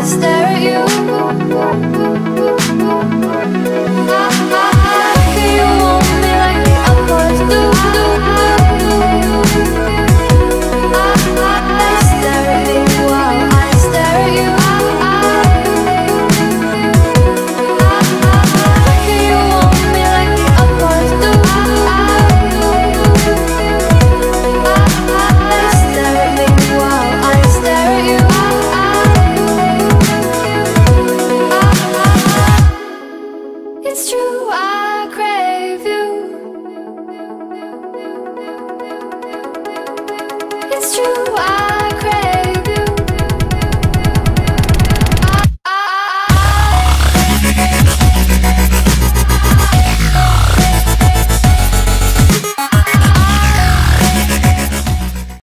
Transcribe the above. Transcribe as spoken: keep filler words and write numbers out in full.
stare at you. You want me like the others do. Stare at me while I stare at you. You want me like the others do. Stare at me while I stare at you. It's true, I crave you. It's true, I